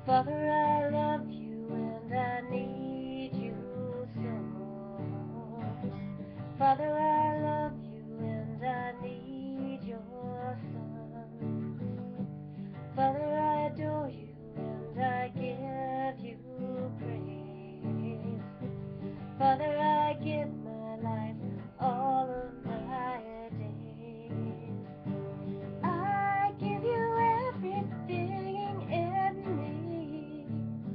Father, I love you and I need you so. Father, I love you and I need your son. Father, I adore you and I give you praise. Father, I give my life, all of my days. I give you everything in me.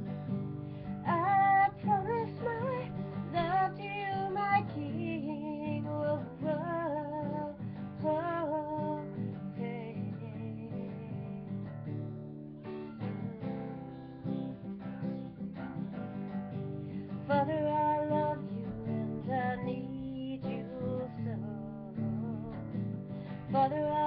I promise my love to you, my King. Whoa, whoa, whoa, hey. Father, I love you and I need you so. Father, I